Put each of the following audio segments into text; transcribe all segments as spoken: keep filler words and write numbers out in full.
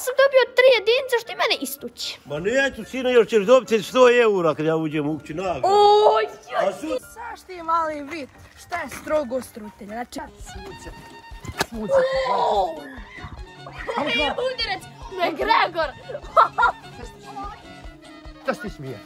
sam dobio tri jedinice što i mene istući. Ma neću, sine, još ćeš dobiti sto eura kad ja uđem u kući nagradu. Oj, joj. Saš ti mali vid, šta je strogost roditelja? Znači, smuce. Smuce. Udarec, McGregor. Šta si ti smije?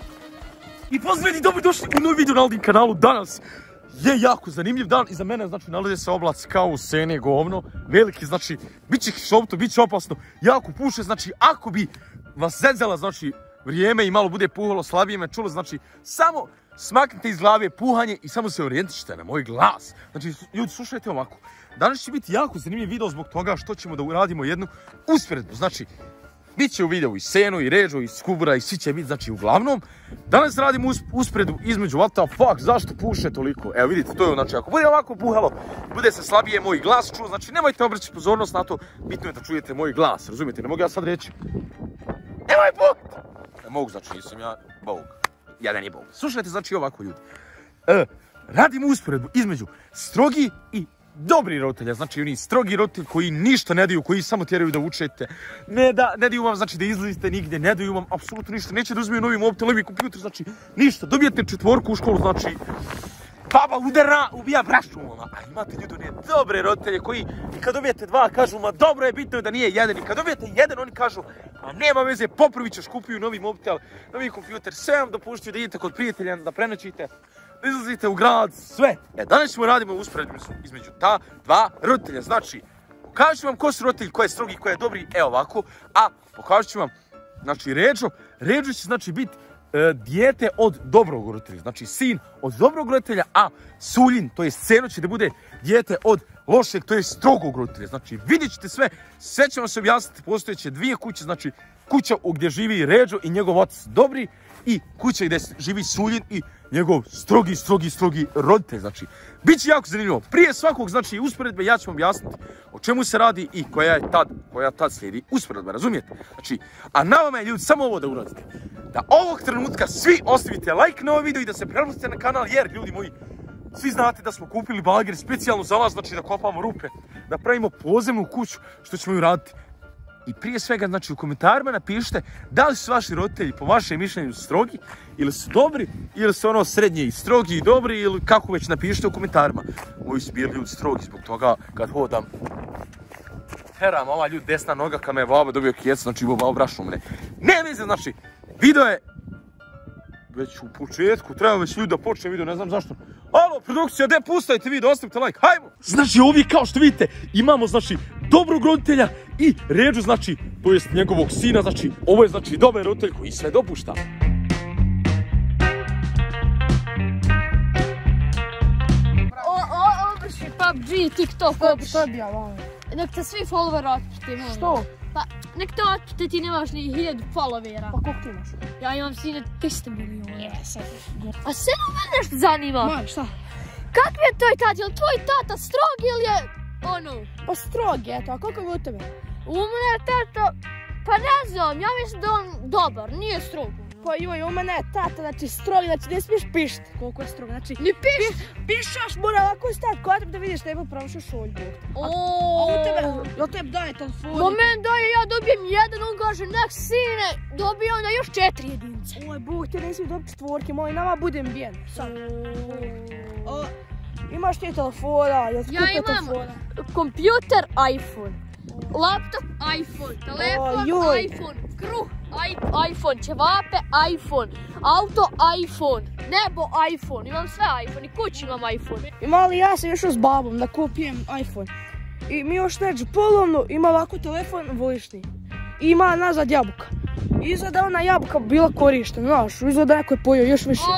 I pozdravi, dobro došli u novi video na Aldin kanalu. Danas je jako zanimljiv dan. Iza mene, znači, nalazi se oblac kao u sene govno. Veliki, znači, bit će kišovito, bit će opasno. Jako puše, znači, ako bi vas zezala, znači, vrijeme i malo bude puhalo, slabije me čulo, znači, samo smaknite iz glave puhanje i samo se orijentišite na moj glas. Znači, ljudi, slušajte ovako. Danas će biti jako zanimljiv video zbog toga što ćemo da uradimo jednu usporedbu. Znači, bit će u videu i Seno, i Ređo, i Skubura, i svi će biti, znači, uglavnom. Danas radimo usporedbu između what the fuck, zašto puše toliko. Evo vidite, to je, znači, ako bude ovako puhalo, bude se slabije moj glas čuo, znači, nemojte obraćati pozornost na to, bitno je da čujete moj glas, razumijete, ne mogu ja sad reći. Nemoj puhati! Ne mogu, znači, nisam ja Bog. Jedan je Bog. Slušajte, znači, ovako, ljudi. E, radimo usporedbu između strogi i dobri roditelja, znači oni strogi roditelji koji ništa ne daju, koji samo tjeraju da učete, ne, da, ne daju vam, znači, da izlazite nigdje, ne daju vam apsolutno ništa, neće da uzmeju novi mobitel, novi kompjuter, znači ništa, dobijete četvorku u školu, znači baba udara, ubija brašnu, a imate ljudi one dobre roditelje koji i kad dobijete dva kažu, ma dobro je, bitno je da nije jedan, i kad dobijete jedan oni kažu, a nema veze, popravit ćeš, kupuju novi mobitel, novi kompjuter, sve vam dopuštuju da idete kod prijatelja, da prenoćite, izlazite u grad, sve. E, danas ćemo radimo usporedbu između ta dva roditelja. Znači, pokažut ću vam ko su roditelji, ko je strogi, ko je dobri, evo ovako. A pokažut ću vam, znači, Ređo. Ređo će, znači, biti e, dijete od dobrog roditelja. Znači, sin od dobrog roditelja, a Suljin, to je Seno, će da bude dijete od lošeg, to je strogog roditelja. Znači, vidjet ćete sve, sve ćemo se objasniti, postojeće dvije kuće, znači, kuća gdje živi Ređo i njegov otac dobri i kuća gdje živi Suljin i njegov strogi, strogi, strogi roditelj, znači, bit će jako zanimljivo. Prije svakog, znači, usporedbe ja ću vam objasniti o čemu se radi i koja je tad, koja tad slijedi usporedba, razumijete? Znači, a na vama je, ljudi, samo ovo da uradite. Da ovog trenutka svi ostavite like na ovaj video i da se pretplatite na kanal, jer, ljudi moji, svi znate da smo kupili bager specijalno za vas, znači da kopamo rupe, da pravimo podzemnu kuću, što ćemo ju raditi. I prije svega, znači, u komentarima napišite da li su vaši roditelji po vašem mišljenju strogi, ili su dobri, ili su ono srednje i strogi i dobri, ili kako već napišite u komentarima. Moji su bili ljudi strogi, zbog toga kad hodam heram, ova ljudi desna noga kad me je baba dobio kjecu, znači baba brašno mene. Ne veze, znači, video je već u početku, treba već ljudi da počne video, ne znam zašto. Alo, produkcija, gdje pustajte video, ostavite like, hajmo! Znači, ovi kao što vidite, imamo, znači, dobrog roditelja i Ređu, znači, to jest njegovog sina, znači, ovo je, znači, dobar roditelj koji sve dopušta. O, o, obrši P U B G, TikTok, obrši. To bi ja vamo. Nek te svi followeri otpušte, molim. Što? Pa, nek te otpušte, ti nemaš ni hiljadu followera. Pa koliko ti imaš? Ja imam sine tristo milijuna. Jes, sad. A sve me nešto zanima. Ma, šta? Kakvi je tvoj tata? Je li tvoj tata strog ili je ono? Pa strog je to, a koliko je u tebe? U mene je tata, pa ne znam, ja mislim da on dobar, nije strog. Pa joj, u mene je tata, znači strog, znači ne smiješ pišti koliko je strog, znači... Ni piš? Pišaš, mora ovako stati kod tebe da vidiš da ima prošao šoljbu. A u tebe, jel tebi daje telefon? Moment daje, ja dobijem jedan, on kaže nek sine, dobije onda još četiri jedinice. Oj, Bog, ti ne smiješ dobiti četvorke, moj, nama budem bijen. Sad. O, imaš ti telefona, jel ti ja kupe imam telefona? kompjuter, iPhone, laptop, iPhone, telefon, o, iPhone, kruh, iPhone, ćevape, iPhone, auto, iPhone, nebo, iPhone, imam sve iPhone i kući imam iPhone. I mali, ja sam išao s babom da kupijem iPhone. I mi još neđu polovno, ima ovako telefon vojišni. I ima nazad jabuka. I izgleda ona jabuka bila korištena, znaš, izgleda neko je pojio još više.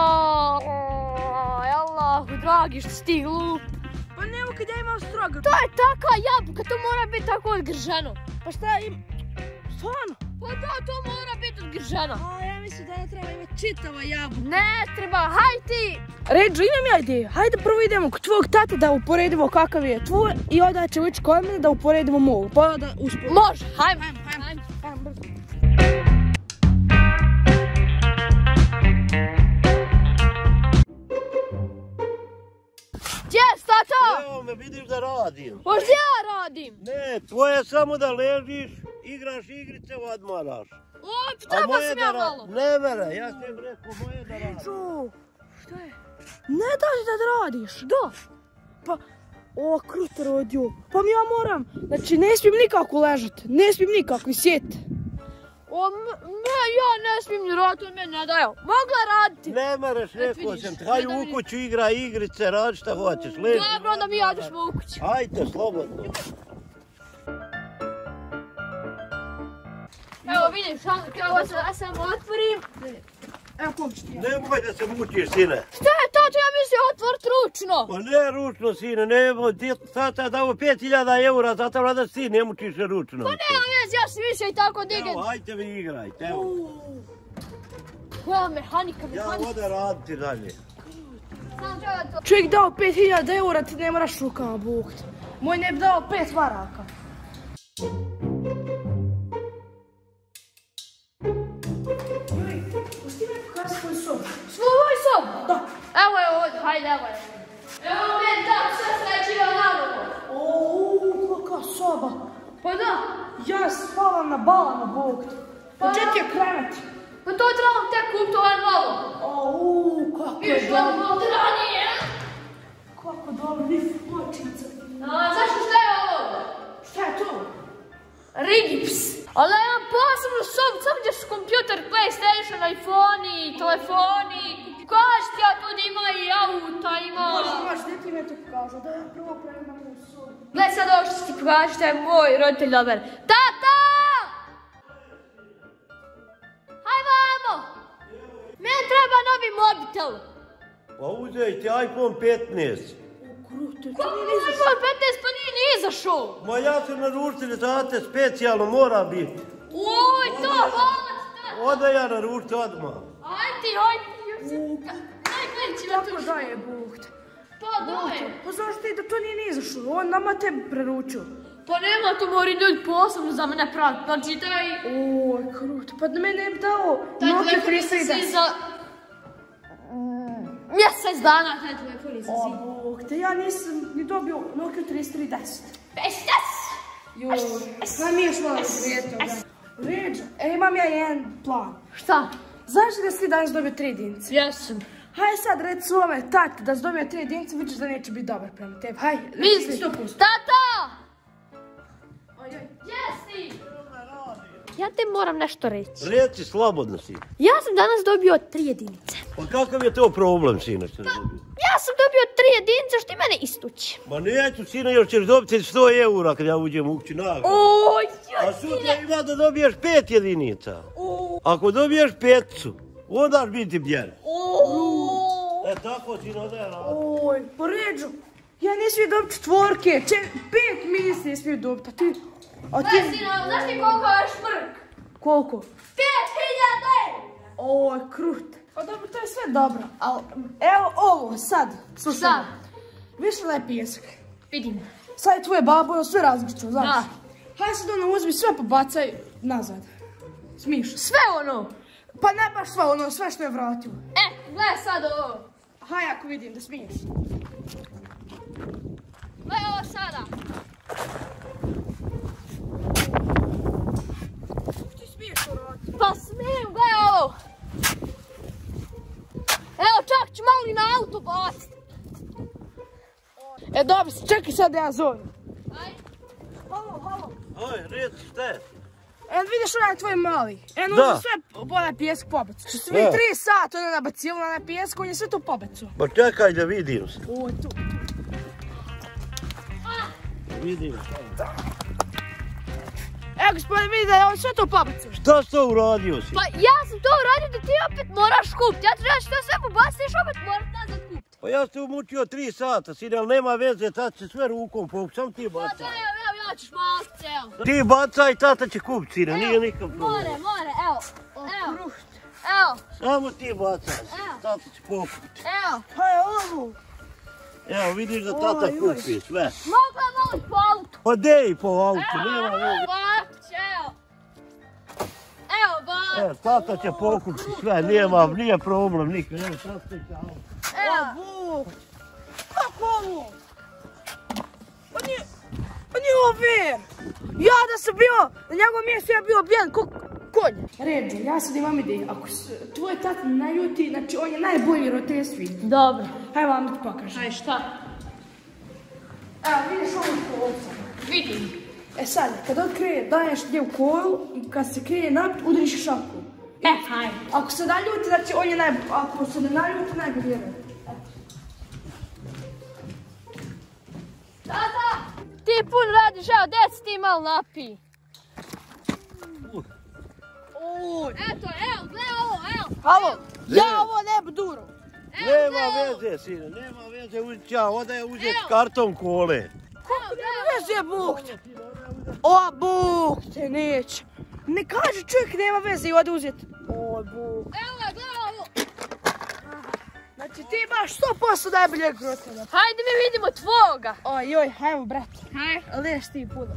Allahu dragi, što si ti glup. Pa nemo kad ja imam strogo. To je taka jabuka, to mora biti tako odgrženo. Pa šta im... Stvarno? Pa da, to mora biti odgrženo. A ja mislim da ne treba imati čitava jabuka. Ne treba, haj ti. Ređo, imam ja ideju. Hajde prvo idemo kod tvojeg tate da uporedimo kakav je tvoj i onda ćemo ići kod mene da uporedimo mogu. Pa da usporedimo. Može, hajmo. Hajmo, hajmo. Hajmo, brzo. Gdje, tata? Evo me, vidiš da radim. Možda ja radim. Ne, tvoje je samo da ležiš igraš igrice, odmaraš. O, treba sam ja malo. Ne mere, ja sam rekao moje da radiš. Čo, šta je? Ne daš da radiš? Da. Pa, o, kruto rodio. Pa mi ja moram, znači ne smijem nikako ležati, ne smijem nikako sjeti. O, me, ja ne smijem ni raditi, on meni ne daje. Mogla raditi. Ne mereš, rekao sam ti, hajde u kuću igra igrice, radi šta hoćeš, leži. Dobro, onda mi jadešmo u kuću. Hajde, slobodno. Evo vidiš, kako se ja samo otvorim. Evo pomoći ti. Nemoj da se mučiš, sine. Šta je tato, ja mislio otvrt ručno. Pa ne ručno, sine, nemoj, ti tata je dao pet hiljada eura, zato rada si ne mučiš se ručno. Pa nema vez, ja sam mislio i tako digem. Evo, hajte vi igrajte, evo. Koja mehanika, Ja mehanika. ode raditi dalje. Sam treba to. Čovjek dao pet hiljada eura, ti ne moraš rukama bukti. Moj ne bi dao pet maraka. Joj, pusti me pokazati svoju sobu. Svoj sob. Da. Evo je ovdje, hajde, evo je. Evo meni tako sve slečiva na novo. Ouu, kakva soba. Pa da. Ja spavam na balama bukti. Pa gdje ti je krevet? Pa to trebam tek kupiti ovaj novo. Ouu, kako je Viš, ovo dobro. ovdje ranije. Kako dobro, ni pločica. A, znaš šta je ovo? Šta je to? Rigips. Ali ja imam posebnu sobu, samo gdje su kompjuter, PlayStation, iPhone, telefoni. Kaži ti ja tu da ima i auta, ima... Možda imaš, gdje ti me to pokazao, da ja prvo pregledam u sobu. Gle sad ovo što ti pokaži, šta je moj roditelj dobar. Tata! Haj vamo! Meni treba novi mobitel. Pa uzej ti iPhone petnaest. Kruto, to Kako nije nizašao. iPhone petnaest pa nije ni izašao? Ma ja sam naručitelj za te specijalno, mora biti. Oj, to, hvala ti, tata. Ode ja naručiti odmah. Aj ti, aj ti. Najgledat će me Kako tu. daje buht? Pa daj. Pa znaš ti da to nije ni izašao, on nama tebi preručio. Pa nema, to mora ljudi posebno za mene praviti. Znači, taj... Oj, kruto, pa da me ne bi dao Taj Nokia telefon trista se deset. za... Mjesec dana taj telefon je O, za Bog, te ja nisam ni dobio Nokia trista deset. Pestas! Joj, kaj mi još malo svijetom, da. Ređa, e, imam ja jedan plan. Šta? Znaš li da si ti danas dobio tri jedinice? Jesam. Hajde sad reci svome tati da si dobio tri jedinice, vidiš da neće biti dobar prema tebi. Hajde, reci Misli. sto posto. Tata! Ojoj. Jesi! Ja te moram nešto reći. Reci, slobodno si. Ja sam danas dobio tri jedinice. Pa kakav je to problem, sine? što ne dobiješ? Ja sam dobio tri jedinice što ti mene istući. Ma neću, sine, još ćeš dobiti sto eura kad ja uđem u kuću nagradu. Oj, A joj, sutra sine. ima da dobiješ pet jedinica. Ako dobiješ petcu, onda ćeš biti bjer. E tako, sine, ode ja radi. Oj, pa Ređo, ja ne smijem dobiti četvorke, če, pet ministri ne smijem dobiti, a ti... A Gle, ti... sine, znaš ti koliko je šmrk? Koliko? Pet hiljada! Oj, krut. Pa dobro, to je sve dobro, ali evo ovo, sad, slušaj. Šta? Više da je pijesak. Vidim. Sad je tvoje babo, ono sve različito, znaš. Da. Hajde sad ono, uzmi sve pobacaj nazad. Smiš. Sve ono. Pa ne baš sve ono, sve što je vratilo. E, gledaj sad ovo. Hajde ako vidim da smiješ. Gledaj ovo sada. Ti smiješ to raditi. Pa smijem, gledaj ovo. Evo, čak ću malo i na auto baciti. E dobro, čekaj sad da ja zovem. Ajde. Halo, halo. Oj, reci, šta je? E, vidiš onaj tvoj mali. E, on Da. je sve onaj pijesak pobacao. Što si vidi Da. tri sata ona nabacila na pijesak, on je sve to pobacao. Pa čekaj da vidim se. O, tu. Vidim. Evo gospodin, vidi da je on sve to pobacao. Šta si to uradio si? Pa ja sam to uradio da ti opet moraš kupiti. Ja ti reći što sve pobaciš, opet moraš nazad kupiti. Pa ja sam umučio tri sata, sine, ali nema veze, tata će sve rukom povući, sam ti Pa bacaj. evo, evo, ja ćeš malce, evo. Ti bacaj, tata će kupiti, sine, nije nikakav problem. More, more, evo. Evo. Evo, Samo ti bacaj, Evo. tata će pokupiti. evo. Pa je ovo. Evo, vidiš da tata Oj, oj. kupi sve. Mogla malo i po autu. Pa dej po autu, nema Evo, veze. bač, evo. Evo, bač. Evo, tata će pokupiti sve, nema, nije problem nikad. Evo, tata će auto. Evo. Bog. Kako ovo? Pa nije, pa nije ovo fair? Ja da sam bio, na njegovom mjestu ja bio bijen ko konj. Ređo, ja sad imam ideju, ako se tvoj tata naljuti, znači on je najbolji rote svi. Dobro. Hajde vam ti pokažem. Aj šta? Evo, vidiš ovu kolca. Vidim. E sad, kad otkrije, daješ gdje u kolu i kad se krije napit, udariš šaku. E, hajde. Ako se naljuti, znači on je najbolji, ako se ne naljuti, najbolji je. Tata! Ti pun radiš, evo, dec ti malo napi. Eto, evo, gledaj ovo, evo. Halo, ja ovo ne bi duro. Nema veze, sine, nema veze, uzeti ja, onda je uzeti karton kole. Kako nema veze, Bog te? O, Bog te, neće. Ne kaže čovjek nema veze i ode uzeti. O, Bog. Evo ga, gledaj ovo. Znači ti imaš sto posto najboljeg rotena. Hajde mi vidimo tvoga. Oj, joj, hajmo, brate. Hajde. Leš ti puno.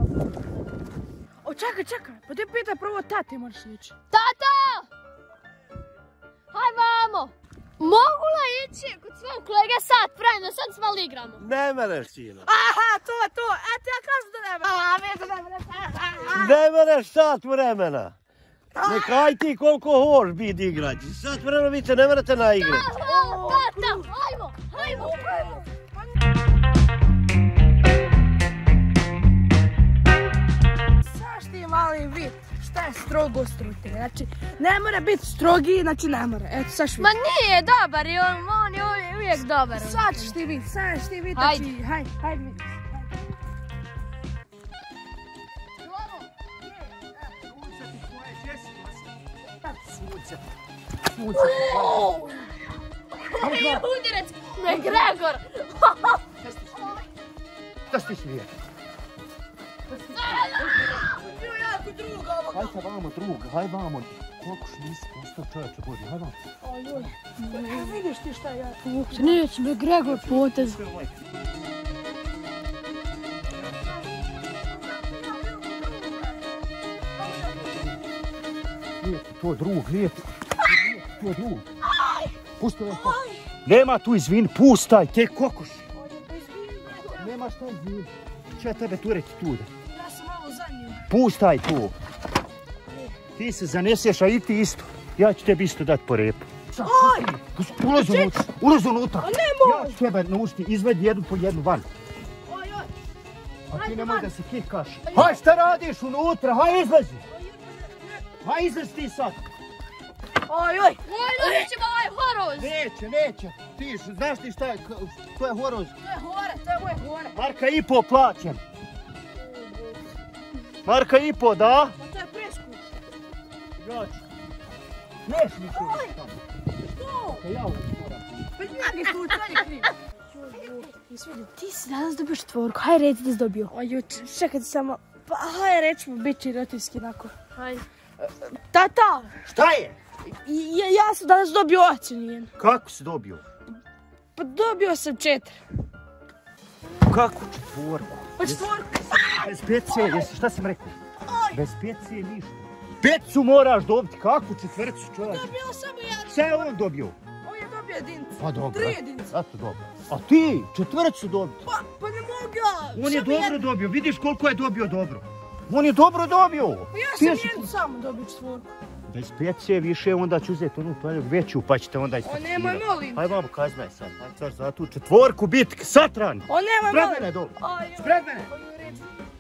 O, čekaj, čekaj, pa ti pitaj prvo tati moraš ići. Tata! Haj vamo. Mogu li ići kod svog kolege sat vremena, sad s malo igramo? Ne mereš, sine. Aha, to, to, eto ja kažem da ne mereš. A, ne, da ne mereš. Ne mereš sat vremena. Nekaj ti koliko hoš biti igrači. Sat vremena vi se ne merete naigrati. Tata, hajmo, hajmo, hajmo. Znaš ti mali vid, šta je strogo struke, znači ne mora biti strogi, znači ne mora, eto sad ću Ma nije dobar, i on, on je uvijek, uvijek dobar. sad ćeš ti vidjeti, sad ćeš ti vidjeti, Hajde. znači, hajde, hajde vidi. Udarac, McGregor. Šta si ti smije? Bio jako druga ovoga. Hajde vamo druga, hajde vamo. Koliko što nisi postao čovječe Boži, hajde vamo. Ojoj, vidiš ti šta ja... Neće McGregor potez. Lijepo, to drug, lijepo. To drug. Pusti ovaj kokoš. Nema tu izvin, pustaj, te kokoš. Nema šta izvin. Če ja tebe tureti tude? Ja sam malo za njim. Pustaj tu. Ti se zaneseš, a i ti isto. Ja ću tebi isto dati po repu. Ulazi unutra, ulazi unutra. A nemoj. Ja ću tebe naučiti, izvedi jednu po jednu van. Ojoj. A ti nemoj da se kikaš. Haj, šta radiš unutra, haj izlazi. Haj izlazi ti sad. Ojoj. Oj, nećemo ovaj horoz. Neće, neće. Ti znaš ti šta je, to je horoz. To je hore, to je moje hore. Marka i po plaćen. Marka i po, da? Pa to je preskup. Ja ću. Neš mi tu. Što? Ja uvijek moram. Pa njegi tu, to je kriv. Ti si danas dobio četvorku, haj reci da si dobio. Ojoj, čekajte samo, pa haj rećemo, bit će rotinski nakon. Hajde. Tata, Šta je? ja, ja sam danas dobio ocjenjen. Kako si dobio? Pa dobio sam četiri. Kako četvorku? Pa četvorku. Bez pece, jesi, šta sam rekao? Bez pece ništa. Pecu moraš dobiti, kakvu četvrcu čovjek? Dobio samo jedan. Šta je on dobio? On je dobio jedinicu. Pa dobro. Tri jedinice. Eto dobro. A ti, četvrcu dobiti? Pa, pa ne mogu ja. On je Samo dobro jedan. dobio, vidiš koliko je dobio dobro. On je dobro dobio. Pa ja Ti sam si- jednu samo dobio četvorku. Bez pece više, onda ću uzeti onu tvoju veću, pa ćete onda O, ispacirati. nemoj, molim. Hajde vamo, kaznaj sad. Hajde sad za tu četvorku bitk, satran. O, nemoj, Spred molim. mene dole. Ajoj. Spred mene. Ojoj, reći.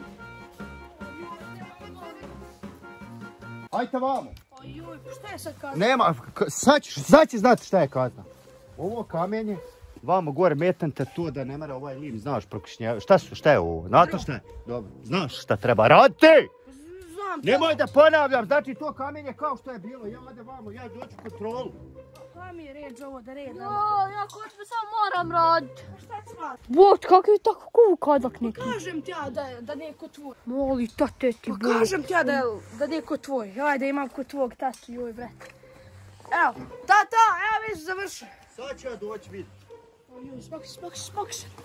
Hajde vamo. Ojoj, pa šta je sad kazao? Nema, k- sad ćeš, sad ćeš znati šta je kazna. Ovo kamenje, vamo gore metante to da ne mora ovaj lim, znaš, prokišnjava. Šta su, šta je ovo? Znate šta je? Dobro, znaš šta treba raditi? Znam, Nemoj da ponavljam, znači to kamenje kao što je bilo. Ja ode vamo, ja doću kontrolu. pa mi je reč ovo da redam. O, ja kočme samo moram raditi. Šta ti smaš? Bot, kakav je tako kukadak neki. Kažem ti ja da, da nije ko tvoj. Moli, tate ti Pa bot. kažem ti ja da, da nije ko tvoj. Ajde, imam ko tvog tatu, joj, brate. Evo, tata, evo već završio. Sad ću ja doći vidjeti. Ojoj, smoki se, smoki se, smoki se.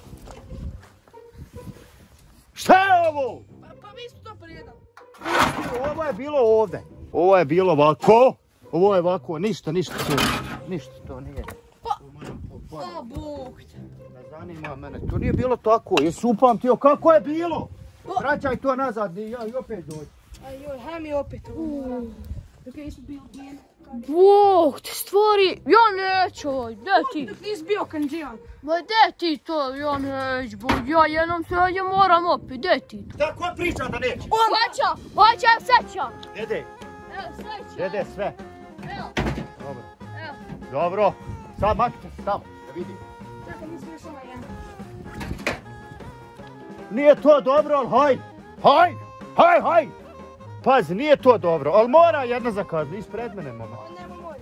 Šta je ovo? Pa, pa mi smo to prijedali. Ovo je bilo ovdje. Ovo je bilo ovako. Ovo je ovako, ništa, ništa to, ništa to nije. Pa, o, Bog te. zanima mene, to nije bilo tako, jesi upamtio kako je bilo? Vraćaj to nazad i ja i opet dođi. Ajoj, haj mi opet ovo. Dok nismo bili bijeni. Bog te stvori, ja neću, gdje ti? Dok nisi bio kanđijan. Ma gdje ti to, ja neću, bog, ja jednom se ja moram opet, gdje ti to? Da, ko priča da neće? Hoća, hoća, seća. Dede, Evo, seća. dede sve. Evo, Dobro. evo. Dobro, sad makite se tamo, da vidim. Čekaj, nisi još ovaj jedan. Nije to dobro, ali haj, haj, haj, haj. Pazi, nije to dobro, ali mora jedna zakazna, ispred mene, mama. On nema moj.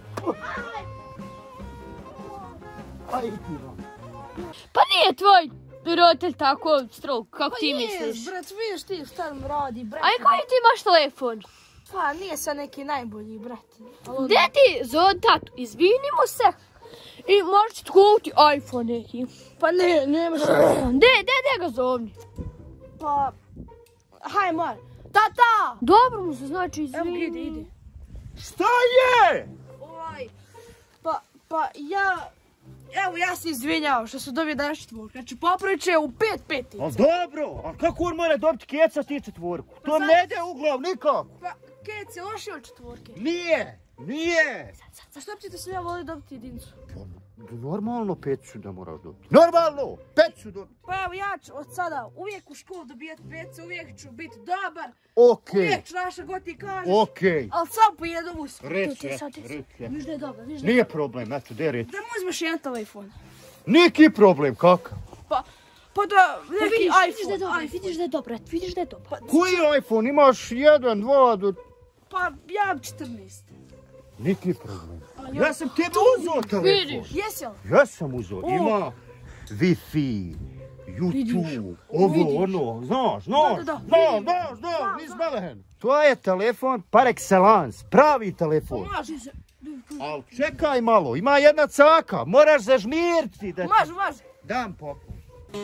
Aj, ti, no. Pa nije tvoj roditelj tako strog, kako ti Pa misliš? jes, brat, vidiš ti šta nam radi, brat. Aj, koji ti imaš telefon? Pa nije sad neki najbolji, brat. Gdje ti zove tatu? Izvinimo se. I možeš ti kupiti iPhone neki. Pa ne, nemaš. Gdje, gdje, gdje ga zovni? Pa, haj mar. Tata! Dobro mu se znači Evo izvini. ide, ide. Šta je? Ovaj, pa, pa ja, evo ja se izvinjao što sam dobio danas četvorku. Znači popravit će u pet petica. Ali dobro, ali kako on mora dobiti keca ti četvorku? To sad- ne ide u glav nikako. Pa, Kec je lošiji od četvorke. Nije, nije. A što bi ti sam ja volio dobiti jedincu? Normalno pecu da moraš dobiti. Normalno, pecu dobiti. Pa evo ja ću od sada uvijek u školu dobijati pecu, uvijek ću biti dobar. Okej, Uvijek ću naša god ti kažeš. okej. Ali sam po jednom usku. Reci, ti sad- reci, reci. Viš da je dobro, viš da je Nije problem, eto, gdje reći. Da mu uzmeš jedan telefon. Niki problem, kakav? Pa, pa da, neki Vidiš, vidiš da je iPhone. dobro, vidiš da je dobro, vidiš da je dobro. Koji iPhone? Imaš jedan, dva, do... Pa ja četrnaest. Niki problem. Ali Ja sam tebi uzeo telefon. Vidiš. Jesi li? Ja sam uzeo, ima Wi-Fi, YouTube, ovo, ono, znaš, znaš, Da, da, da. znaš, znaš, znaš, nis belehen. To je telefon par excellence, pravi telefon. Maži se. Al čekaj malo, ima jedna caka, moraš zažmiriti da ti Maži, maži. dam poklon.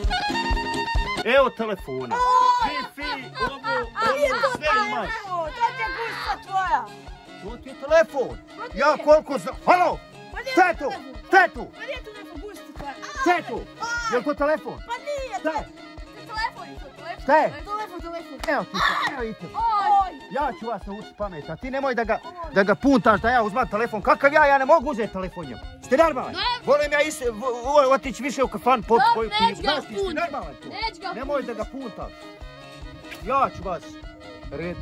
Evo telefona, Wi-Fi, ovo, ono, sve imaš. Evo, to ti je gusta tvoja. To ti je telefon. Ja koliko znam, halo, Pa nije šta je to to, telefon. šta je to, Pa nije to neko gusta tvoja. šta je to, je li to telefon, Pa nije šta to. je, Telefon je to, telefon. šta je, Telefon, telefon. evo ti to, evo i te. Oj. Ja ću vas naučiti pamet, a ti nemoj da ga, da ga puntaš da ja uzmam telefon. Kakav ja, ja ne mogu uzeti telefon njemu. Ste normalni? Volim ja is, v- v- otići više u kafan, popiti Dobro, koju neć pivu. ga Znaš ti, ste puntat. normalni tu? Neć ga Nemoj da ga puntaš. Ja ću vas rediti.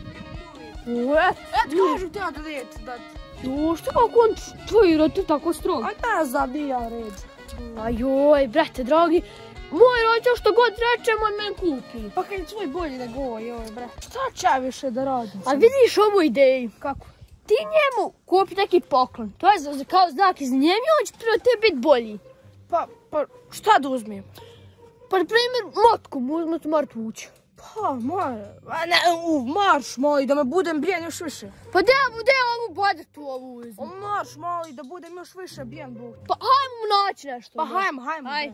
What? Eto, kažu ti ja da red, da... Jo, što kako on tvoj roditelj tako strog? A ne znam, nije ja red. Ajoj, brate, dragi, moj roditelj što god rečem, on meni kupi. Pa kad je tvoj bolji nego ovo, joj, bre. Šta ću ja više da radim? A vidiš ovu ideju? Kako? Ti njemu kupi neki poklon, to je za- za- kao znak iz njemi, on će prvo te biti bolji. Pa, pa, šta da uzmem? Pa, na primjer, motku mu uzmeti mora vući. Pa, moj, a ne, u, marš moj, da me budem bijen još više. Pa da bude ovu bodetu ovu uzmi. O, marš moj, da budem još više bijen, Bog. Pa hajmo mu naći nešto. Pa da. hajmo, hajmo. Hajde.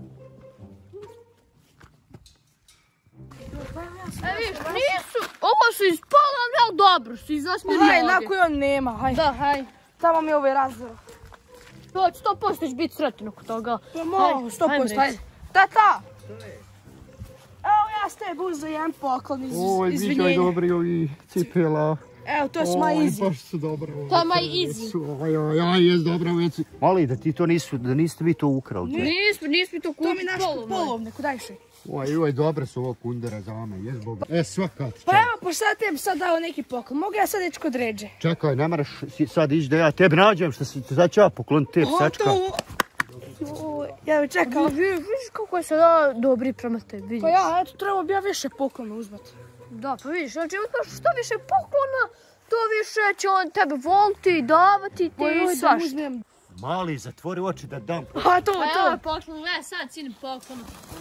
E vidiš, nisu, ovo su iz pola, ali dobro su, iz osmi Haj, noge. nakon on nema, haj. Da, haj. Tamo mi je ovaj razvor. To će sto posto će biti sretan oko toga. Pa mogu, sto hajmo posto, reći. hajde. Tata! Evo ja s tebi uzeo jedan poklon iz izvinjenja. dobri ovi cipela. Evo, to su my easy. baš su dobro. To je my easy. Oj, oj, oj, jes dobro veci. Mali, da ti to nisu, da niste vi to ukrali. Nismo, nismo to kupiti To mi naš polovno. polovne, kudajše. Oj, oj, dobre su ovo kundera za me, jes Boga. E, svaka ti Pa čast. evo, pošto ja tebi sad dao neki poklon, mogu ja sad ići kod Ređe? Čekaj, ne moraš si sad ići da ja tebi nađem što si sad ću ja pokloniti tebi sečka. Joj, ja bih čekao. Vidiš, vidiš kako je sada dobri prema tebi, vidiš. Pa ja, eto, trebao bi ja više poklona uzmati. Da, pa vidiš, znači uzmaš što više poklona, to više će on tebe voliti i davati ti Pa joj, i da svašta. uzmem. Mali, zatvori oči da dam. A to, Pa evo je to. poklon, gledaj sad sinem poklon.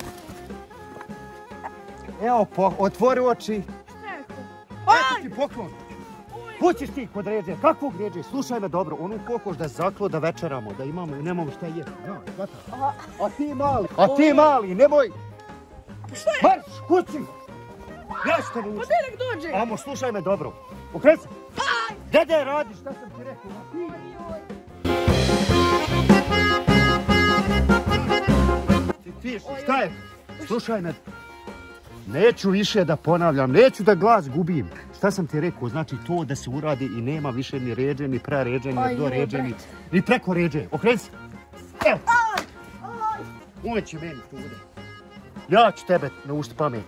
Evo, po, otvori oči. Aj! Eto ti poklon. Hoćeš ti kod Ređe, kakvog Ređe? Slušaj me dobro, onu kokoš da zaklo da večeramo, da imamo i nemamo šta jesti. Ja, hvata. A ti mali, a ti mali, nemoj. Marš, kući. Ja ću te naučiti. Pa nek dođe. Amo, slušaj me dobro. Okreni se. Dede, radiš, šta sam ti rekao? A ti? Tiše, šta je? Slušaj me. Neću više da ponavljam, neću da glas gubim. Šta sam ti rekao? Znači to da se uradi i nema više ni ređe, ni praređe, ni doređe, ni, ni preko ređe. Okreni se. Evo. On će meni tu ude. Ja ću tebe naučiti pamet.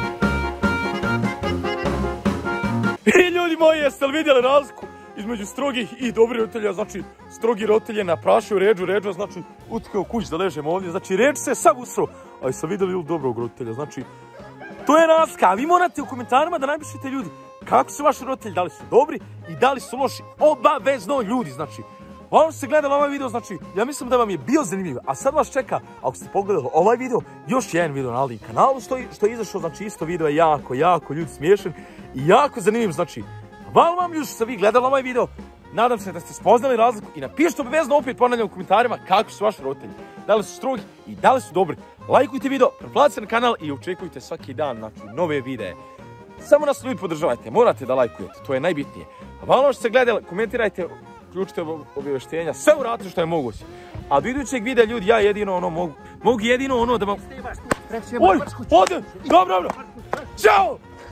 I ljudi moji, jeste li vidjeli razliku između strogih i dobrih roditelja? Znači, strogi roditelji naprašaju ređu, ređu, znači, utkao kuć da ležemo ovdje. Znači, ređu se sav usro. Ali sam vidjeli ili dobrog roditelja, znači, to je razlika. A vi morate u komentarima da napišete ljudi kako su vaši roditelji, da li su dobri i da li su loši. Obavezno ljudi, znači. Vam ste gledali ovaj video, znači, ja mislim da vam je bio zanimljiv. A sad vas čeka, ako ste pogledali ovaj video, još jedan video na Aldin kanalu što, što je izašao, znači isto video je jako, jako ljudi smiješan i jako zanimljiv, znači. Hvala vam ljudi što ste vi gledali ovaj video. Nadam se da ste spoznali razliku i napišite obavezno opet ponavljam u komentarima kako su vaši roditelji. Da li su strogi i da li su dobri. Lajkujte video, pretplatite na kanal i očekujte svaki dan, znači, nove videe. Samo nas ljudi podržavajte, morate da lajkujete, to je najbitnije. Hvala vam što ste gledali, komentirajte, uključite obavještenja, sve uradite što je moguće. A do idućeg videa ljudi, ja jedino ono mogu, mogu jedino ono da vam... Oj, ode, dobro, dobro, čao!